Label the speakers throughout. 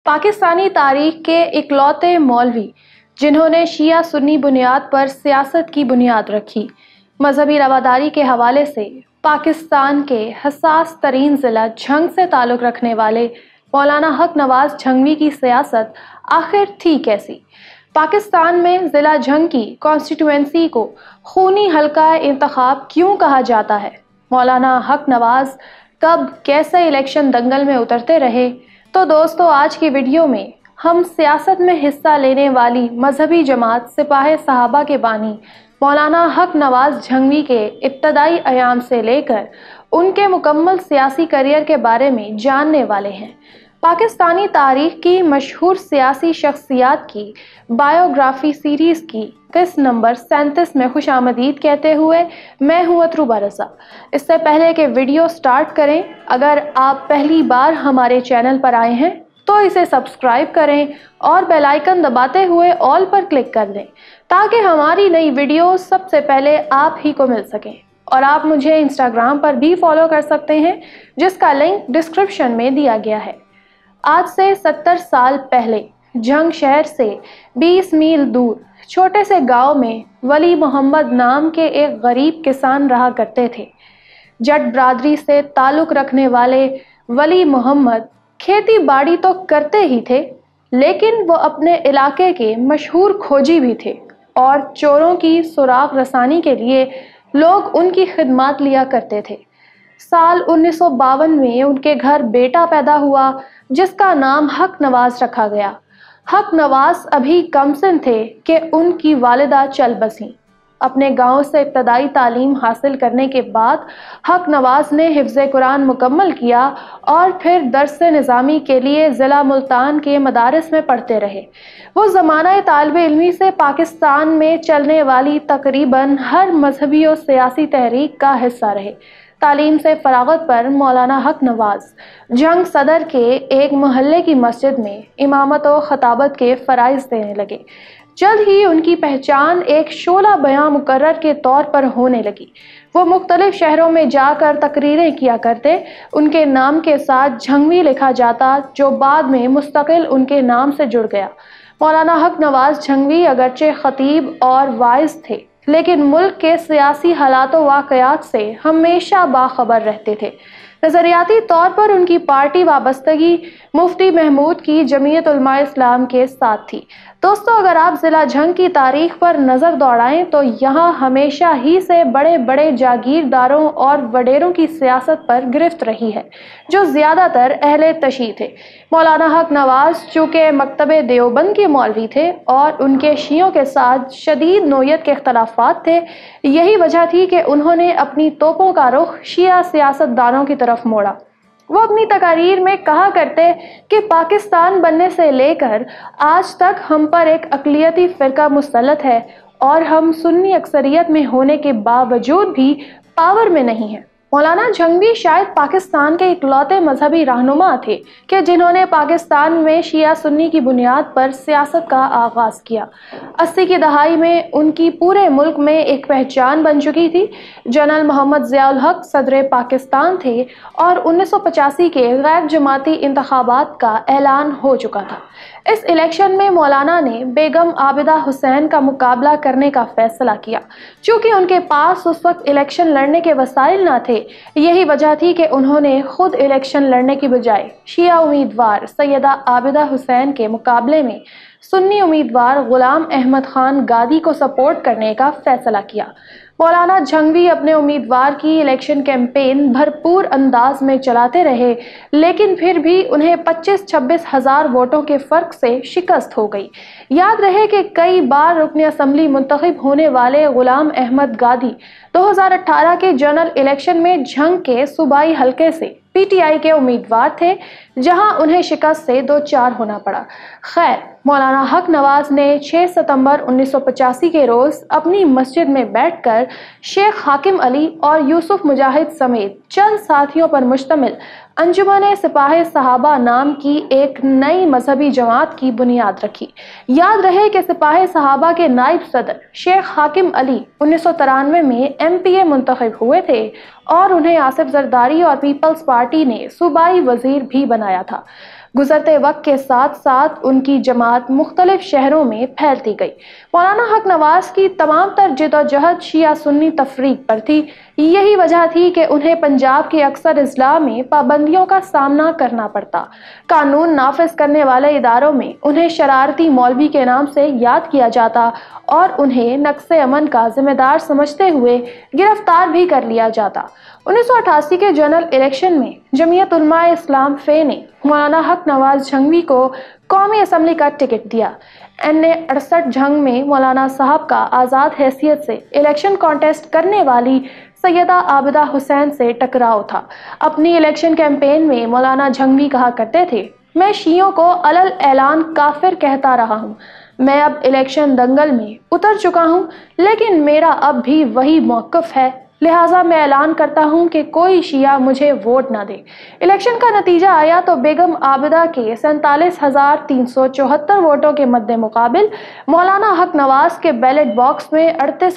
Speaker 1: पाकिस्तानी तारीख के इकलौते मौलवी जिन्होंने शिया सुन्नी बुनियाद पर सियासत की बुनियाद रखी। मजहबी रवादारी के हवाले से पाकिस्तान के हसास तरीन ज़िला झंग से ताल्लुक़ रखने वाले मौलाना हक नवाज़ झंगवी की सियासत आखिर थी कैसी? पाकिस्तान में ज़िला झंग की कॉन्स्टिट्यूएंसी को खूनी हल्का इंतखाब क्यों कहा जाता है? मौलाना हक नवाज़ कब कैसे इलेक्शन दंगल में उतरते रहे? तो दोस्तों, आज की वीडियो में हम सियासत में हिस्सा लेने वाली मजहबी जमात सिपाहे सहाबा के बानी मौलाना हक नवाज़ झंगवी के इब्तदाई अयाम से लेकर उनके मुकम्मल सियासी करियर के बारे में जानने वाले हैं। पाकिस्तानी तारीख की मशहूर सियासी शख्सियात की बायोग्राफी सीरीज़ की किस्त नंबर 37 में खुशामदीद कहते हुए मैं हूँ अतरूबा रज़ा। इससे पहले कि वीडियो स्टार्ट करें, अगर आप पहली बार हमारे चैनल पर आए हैं तो इसे सब्सक्राइब करें और बेल आइकन दबाते हुए ऑल पर क्लिक कर लें ताकि हमारी नई वीडियो सबसे पहले आप ही को मिल सकें। और आप मुझे इंस्टाग्राम पर भी फॉलो कर सकते हैं, जिसका लिंक डिस्क्रिप्शन में दिया गया है। आज से 70 साल पहले झंग शहर से 20 मील दूर छोटे से गांव में वली मोहम्मद नाम के एक गरीब किसान रहा करते थे। जट बरादरी से ताल्लुक़ रखने वाले वली मोहम्मद खेती बाड़ी तो करते ही थे, लेकिन वो अपने इलाके के मशहूर खोजी भी थे और चोरों की सुराग रसानी के लिए लोग उनकी खिदमत लिया करते थे। साल 1952 में उनके घर बेटा पैदा हुआ जिसका नाम हक नवाज़ रखा गया। हक नवाज़ अभी कमसिन थे कि उनकी वालिदा चल बसी। अपने गांव से इब्तदाई तालीम हासिल करने के बाद हक नवाज़ ने हिफ्ज़ कुरान मुकम्मल किया और फिर दर्स निज़ामी के लिए ज़िला मुल्तान के मदारिस में पढ़ते रहे। वो ज़माना तालिब इल्मी से पाकिस्तान में चलने वाली तकरीबन हर मजहबी और सियासी तहरीक का हिस्सा रहे। तालीम से फरागत पर मौलाना हक नवाज़ झंग सदर के एक मोहल्ले की मस्जिद में इमामत और खताबत के फ़राइज़ देने लगे। जल्द ही उनकी पहचान एक शोला बयां मुकर्रर के तौर पर होने लगी। वो मुख्तलिफ शहरों में जाकर तकरीरें किया करते। उनके नाम के साथ झंगवी लिखा जाता, जो बाद में मुस्तकिल उनके नाम से जुड़ गया। मौलाना हक नवाज़ झंगवी अगरचे खतीब और वाइज़ थे, लेकिन मुल्क के सियासी हालात व वाक़यात से हमेशा बाखबर रहते थे। नज़रियाती तौर पर उनकी पार्टी वाबस्तगी मुफ्ती महमूद की जमीयत उलमा इस्लाम के साथ थी। दोस्तों, अगर आप ज़िला झंग की तारीख पर नज़र दौड़ाएं तो यहाँ हमेशा ही से बड़े बड़े जागीरदारों और वडेरों की सियासत पर गिरफ्त रही है, जो ज़्यादातर अहले तशी थे। मौलाना हक नवाज़ चूँकि मकतबे देवबंद के मौलवी थे और उनके शियों के साथ शदीद नोयत के इख्तलाफात थे, यही वजह थी कि उन्होंने अपनी तोपों का रुख शिया सियासतदानों की तरफ मोड़ा। वो अपनी तकारीर में कहा करते कि पाकिस्तान बनने से लेकर आज तक हम पर एक अक़लियती फ़िरका मुसल्लत है और हम सुन्नी अक्सरियत में होने के बावजूद भी पावर में नहीं हैं। मौलाना झंगवी शायद पाकिस्तान के इकलौते मजहबी रहनुमा थे कि जिन्होंने पाकिस्तान में शिया सुन्नी की बुनियाद पर सियासत का आगाज़ किया। 80 की दहाई में उनकी पूरे मुल्क में एक पहचान बन चुकी थी। जनरल मोहम्मद ज़िया उल हक सदर पाकिस्तान थे और 1985 के गैर जमाती इंतखाबात का ऐलान हो चुका था। इस इलेक्शन में मौलाना ने बेगम आबिदा हुसैन का मुकाबला करने का फैसला किया। चूँकि उनके पास उस वक्त इलेक्शन लड़ने के वसाइल ना थे, यही वजह थी कि उन्होंने खुद इलेक्शन लड़ने की बजाय शिया उम्मीदवार सैयदा आबिदा हुसैन के मुकाबले में सुन्नी उम्मीदवार गुलाम अहमद खान गादी को सपोर्ट करने का फैसला किया। मौलाना झंगवी अपने उम्मीदवार की इलेक्शन कैंपेन भरपूर अंदाज में चलाते रहे, लेकिन फिर भी उन्हें 25-26 हज़ार वोटों के फ़र्क से शिकस्त हो गई। याद रहे कि कई बार रुकन असम्बली मुंतखब होने वाले गुलाम अहमद गादी 2018 के जनरल इलेक्शन में झंग के सूबाई हलके से पीटीआई के उम्मीदवार थे, जहां उन्हें शिकस्त से दो चार होना पड़ा। खैर, मौलाना हक नवाज़ ने 6 सितंबर 1985 के रोज़ अपनी मस्जिद में बैठकर शेख हाकिम अली और यूसुफ मुजाहिद समेत चंद साथियों पर मुश्तमिल अंजुमन सिपाहे सहाबा नाम की एक नई मजहबी जमात की बुनियाद रखी। याद रहे कि सिपाहे सहाबा के नायब सदर शेख हाकिम अली 1993 में MPA मुंतखब हुए थे और उन्हें आसिफ जरदारी और पीपल्स पार्टी ने सूबाई वजीर भी बनाया था। گزرتے وقت کے ساتھ ساتھ ان کی جماعت مختلف شہروں میں پھیلتی گئی۔ مولانا حق نواز کی تمام تر جدوجہد شیعہ سنی تفریق پر تھی۔ یہی وجہ تھی کہ انہیں پنجاب کے اکثر اضلاع میں پابندیوں کا سامنا کرنا پڑتا۔ قانون نافذ کرنے والے اداروں میں انہیں شرارتی مولوی کے نام سے یاد کیا جاتا اور انہیں نقص امن کا ذمہ دار سمجھتے ہوئے گرفتار بھی کر لیا جاتا۔ 1988 کے جنرل الیکشن میں جمعیت علماء اسلام فے نے مولانا حق نواز جھنگوی کو قومی اسمبلی کا ٹکٹ دیا۔ N68 جنگ میں مولانا صاحب کا آزاد حیثیت سے الیکشن کانٹیسٹ کرنے والی سیدہ عابدہ حسین سے ٹکراؤ تھا۔ اپنی الیکشن کیمپین میں مولانا جھنگوی کہا کرتے تھے، میں شیعوں کو علل اعلان کافر کہتا رہا ہوں۔ میں اب الیکشن دنگل میں اتر چکا ہوں، لیکن میرا اب بھی وہی موقف ہے، لہٰذا میں اعلان کرتا ہوں کہ کوئی شیعہ مجھے ووٹ نہ دے۔ الیکشن کا نتیجہ آیا تو بیگم عابدہ کے 47,374 ووٹوں کے مد مقابل مولانا حق نواز کے بیلٹ باکس میں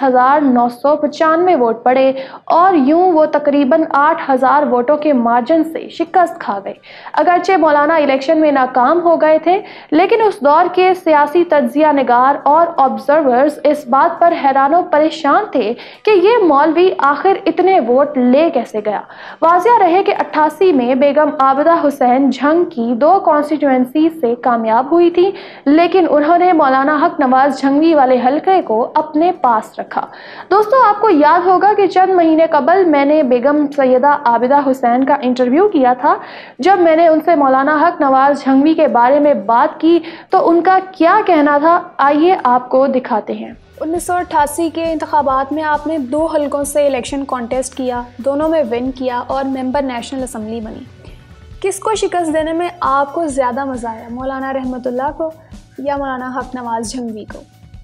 Speaker 1: 38,995 ووٹ پڑے اور یوں وہ تقریباً 8,000 ووٹوں کے مارجن سے شکست کھا گئے۔ اگرچہ مولانا الیکشن میں ناکام ہو گئے تھے، لیکن اس دور کے سیاسی تجزیہ نگار اور آبزرورز اس بات پر حیران و پریشان تھے کہ یہ مولوی آخر اتنے ووٹ لے کیسے گیا۔ واضح رہے کہ 88 میں بیگم عابدہ حسین جھنگ کی 2 کانسٹیٹوئنسیز سے کامیاب ہوئی تھی، لیکن انہوں نے مولانا حق نواز جھنگوی والے حلقے کو اپنے پاس رکھا۔ دوستو، آپ کو یاد ہوگا کہ چند مہینے قبل میں نے بیگم سیدہ عابدہ حسین کا انٹرویو کیا تھا۔ جب میں نے ان سے مولانا حق نواز جھنگوی کے بارے میں بات کی تو ان کا کیا کہنا تھا، آئیے آپ کو دکھاتے ہیں۔
Speaker 2: 1988 کے انتخابات میں آپ نے 2 حلقوں سے الیکشن کانٹیسٹ کیا، دونوں میں ون کیا اور ممبر نیشنل اسمبلی بنی۔ کس کو شکست دینے میں آپ کو زیادہ مزہ آیا، مولانا رحمت اللہ کو یا مولانا حق نواز جھنگوی کو؟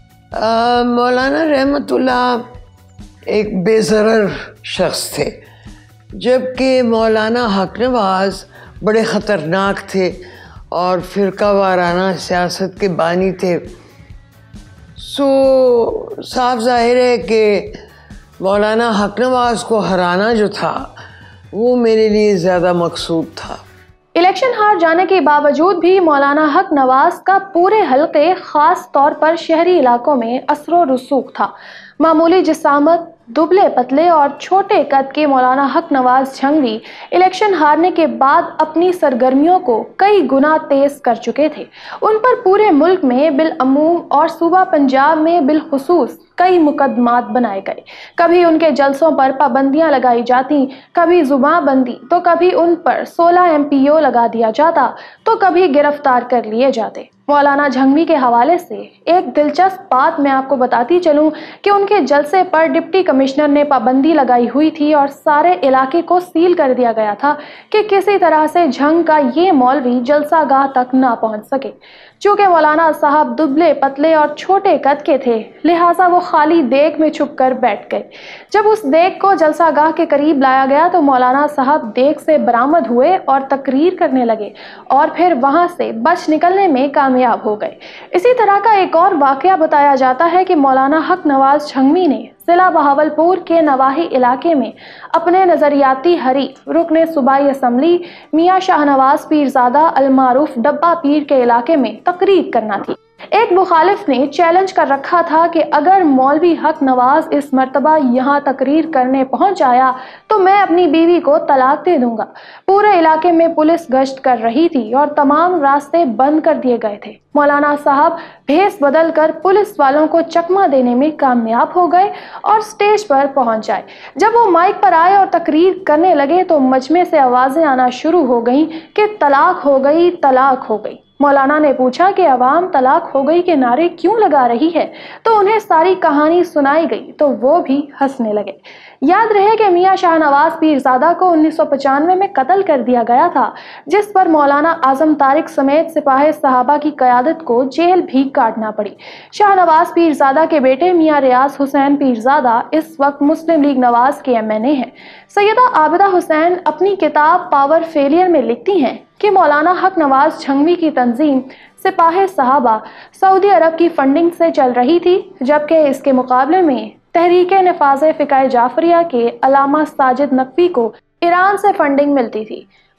Speaker 3: مولانا رحمت اللہ ایک بے ضرر شخص تھے، جبکہ مولانا حق نواز بڑے خطرناک تھے اور فرقہ وارانہ سیاست کے بانی تھے۔ صاف ظاہر ہے کہ مولانا حق نواز کو ہرانا جو تھا وہ میرے لیے زیادہ مقصود تھا۔
Speaker 1: الیکشن ہار جانے کے باوجود بھی مولانا حق نواز کا پورے حلقے، خاص طور پر شہری علاقوں میں اثر و رسوخ تھا۔ معمولی جسامت، دبلے پتلے اور چھوٹے قد کے مولانا حق نواز جھنگوی الیکشن ہارنے کے بعد اپنی سرگرمیوں کو کئی گنا تیز کر چکے تھے۔ ان پر پورے ملک میں بالعموم اور صوبہ پنجاب میں بالخصوص کئی مقدمات بنائے گئے۔ کبھی ان کے جلسوں پر پابندیاں لگائی جاتی، کبھی زباں بندی، تو کبھی ان پر 16 MPO لگا دیا جاتا، تو کبھی گرفتار کر لیے جاتے۔ مولانا جھنگوی کے حوالے سے ایک دلچسپ بات میں آپ کو بتاتی چلوں کہ ان کے جلسے پر ڈپٹی کمشنر نے پابندی لگائی ہوئی تھی اور سارے علاقے کو سیل کر دیا گیا تھا کہ کسی طرح سے جھنگ کا یہ مولوی جلسہ گاہ تک نہ پہنچ سکے۔ چونکہ مولانا صاحب دبلے پتلے اور چھوٹے قد کے تھے، لہٰذا وہ خالی دیگ میں چھپ کر بیٹھ گئے۔ جب اس دیگ کو جلسہ گاہ کے قریب لایا گیا تو مولانا صاحب دیگ سے برآمد ہوئے اور تقریر کرنے لگے اور پھر وہاں سے بچ نکلنے میں کامیاب ہو گئے۔ اسی طرح کا ایک اور واقعہ بتایا جاتا ہے کہ مولانا حق نواز جھنگوی نے ضلع بہاولپور کے نواحی علاقے میں اپنے نظریاتی حریف رکن صوبائی اسمبلی میاں شاہ نواز پیرزادہ المعروف ڈبہ پیر کے علاقے میں تقریر کرنا تھی۔ ایک مخالف نے چیلنج کر رکھا تھا کہ اگر مولوی حق نواز اس مرتبہ یہاں تقریر کرنے پہنچ آیا تو میں اپنی بیوی کو طلاق دے دوں گا۔ پورے علاقے میں پولیس گشت کر رہی تھی اور تمام راستے بند کر دیے گئے تھے۔ مولانا صاحب بھیس بدل کر پولیس والوں کو چکمہ دینے میں کامیاب ہو گئے اور سٹیج پر پہنچ جائے۔ جب وہ مائک پر آئے اور تقریر کرنے لگے تو مجمع سے آوازیں آنا شروع ہو گئیں کہ طلاق ہو گئی، طلاق ہو گئی۔ مولانا نے پوچھا کہ عوام طلاق ہو گئی کے نعرے کیوں لگا رہی ہے، تو انہیں ساری کہانی سنائی گئی تو وہ بھی ہنسنے لگے۔ یاد رہے کہ میاں شاہ نواز پیرزادہ کو 1995 میں قتل کر دیا گیا تھا، جس پر مولانا اعظم طارق سمیت سپاہ صحابہ کی قیادت کو جیل بھی کاٹنا پڑی۔ شاہ نواز پیرزادہ کے بیٹے میاں ریاض حسین پیرزادہ اس وقت مسلم لیگ نواز کے MNA ہیں۔ سیدہ عابدہ حسین اپنی کتاب پاور فیلئر میں لکھتی ہیں کہ مولانا حق نواز جھنگوی کی تنظیم سپاہ صحابہ سعودی عرب کی فنڈنگ سے چل رہی تھی، جبکہ اس کے مقابلے میں تحریک نفاذ فقہ جعفریہ کے علامہ ساجد نقوی کو ایران سے فنڈنگ ملتی تھی۔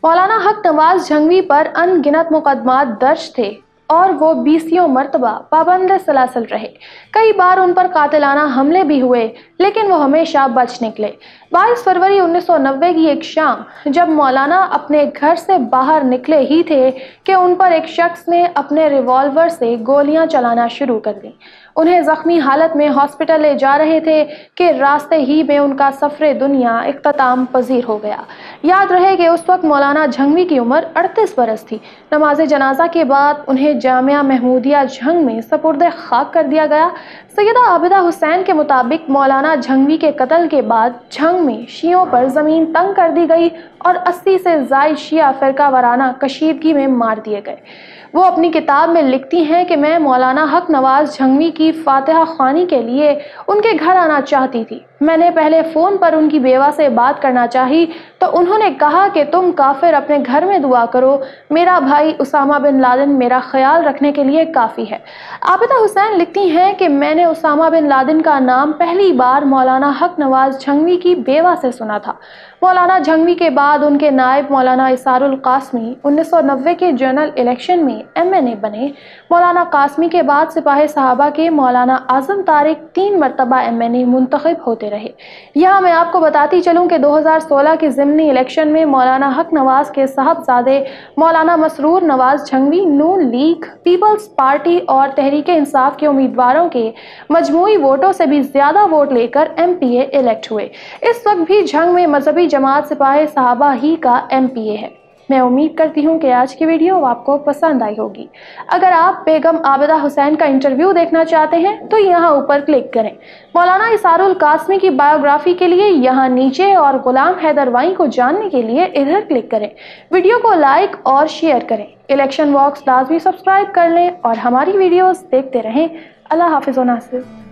Speaker 1: मौलाना हक नवाज झंगवी पर अनगिनत मुकदमात दर्ज थे और वो 20 मरतबा पाबंद सलासल रहे। कई बार उन पर कातिलाना हमले भी हुए, लेकिन वो हमेशा बच निकले। 22 फरवरी 1990 की एक शाम जब मौलाना अपने घर से बाहर निकले ही थे कि उन पर एक शख्स ने अपने रिवॉल्वर से गोलियां चलाना शुरू कर दी। उन्हें जख्मी हालत में हॉस्पिटल ले जा रहे थे कि रास्ते ही में उनका सफरे दुनिया इख्तिताम पजीर हो गया। याद रहे कि उस वक्त मौलाना झंगवी की उम्र 38 बरस थी। नमाज जनाजा के बाद उन्हें जामिया महमूदिया झंग में सपुर्द खाक कर दिया गया। सैयदा आबिदा हुसैन के मुताबिक मौलाना झंगवी के कत्ल के बाद झंग में शियों पर ज़मीन तंग कर दी गई और 80 से ज़ायद शिया फ़िरका वाराना कशीदगी में मार दिए गए। वो अपनी किताब में लिखती हैं कि मैं मौलाना हक नवाज झंगवी की फातिहा ख्वानी के लिए उनके घर आना चाहती थी। मैंने पहले फ़ोन पर उनकी बेवा से बात करना चाही तो उन्होंने कहा कि तुम काफिर अपने घर में दुआ करो, मेरा भाई उसामा बिन लादेन मेरा ख्याल रखने के लिए काफ़ी है। आबिदा हुसैन लिखती हैं कि मैंने उसामा बिन लादेन का नाम पहली बार मौलाना हक नवाज झंगवी की बेवा से सुना था। मौलाना झंगवी के बाद उनके नायब मौलाना इसारुल कासमी 1990 के जनरल इलेक्शन में MNA बने। मौलाना कासमी के बाद सिपाही साहबा के मौलाना आजम तारिक 3 मरतबा MNA मुंतखब होते रहे। यहाँ मैं आपको बताती चलूँ कि 2016 के ज़िमनी इलेक्शन में मौलाना हक नवाज के साहबजादे मौलाना Masroor Nawaz Jhangvi Noon league, peoples party और तहरीक इंसाफ के उम्मीदवारों के मजमूई वोटों से भी ज़्यादा वोट लेकर MPA इलेक्ट हुए। इस वक्त भी झंग में मजहबी जमात सिपाही साहबा ही का MPA है। मैं उम्मीद करती हूँ कि आज की वीडियो आपको पसंद आई होगी। अगर आप बेगम आबिदा हुसैन का इंटरव्यू देखना चाहते हैं तो यहाँ ऊपर क्लिक करें। मौलाना इसारुल कासमी की बायोग्राफी के लिए यहाँ नीचे और गुलाम हैदर वाई को जानने के लिए इधर क्लिक करें। वीडियो को लाइक और शेयर करें। इलेक्शन वॉक्स लाजमी सब्सक्राइब कर लें और हमारी वीडियोस देखते रहें। अल्लाह हाफिज़ व नासिर।